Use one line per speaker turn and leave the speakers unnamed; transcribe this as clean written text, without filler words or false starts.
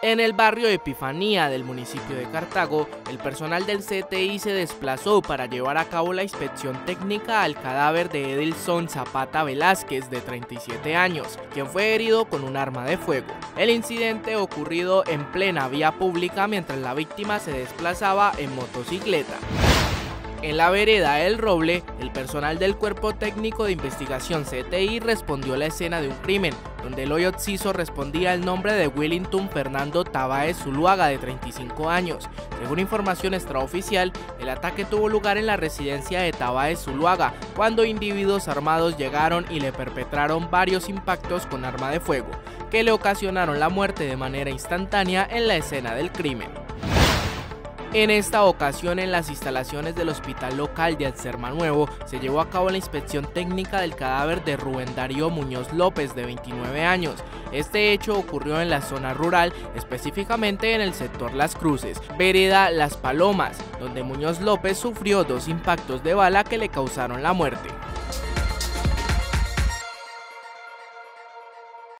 En el barrio Epifanía del municipio de Cartago, el personal del CTI se desplazó para llevar a cabo la inspección técnica al cadáver de Edilson Zapata Velázquez, de 37 años, quien fue herido con un arma de fuego. El incidente ocurrido en plena vía pública mientras la víctima se desplazaba en motocicleta. En la vereda El Roble, el personal del Cuerpo Técnico de Investigación CTI respondió a la escena de un crimen, donde el hoy occiso respondía al nombre de Willington Fernando Tabáez Zuluaga, de 35 años. Según información extraoficial, el ataque tuvo lugar en la residencia de Tabáez Zuluaga, cuando individuos armados llegaron y le perpetraron varios impactos con arma de fuego, que le ocasionaron la muerte de manera instantánea en la escena del crimen. En esta ocasión, en las instalaciones del hospital local de Alcerma Nuevo, se llevó a cabo la inspección técnica del cadáver de Rubén Darío Muñoz López, de 29 años. Este hecho ocurrió en la zona rural, específicamente en el sector Las Cruces, vereda Las Palomas, donde Muñoz López sufrió 2 impactos de bala que le causaron la muerte.